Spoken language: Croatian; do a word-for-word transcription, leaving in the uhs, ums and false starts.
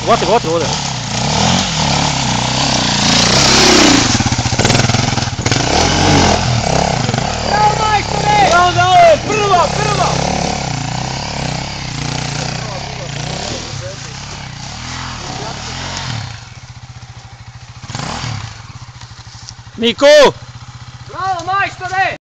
Vati, vati ovdje. Bravo majstore! Bravo da ovo, prva, prva! Miko! Bravo majstore!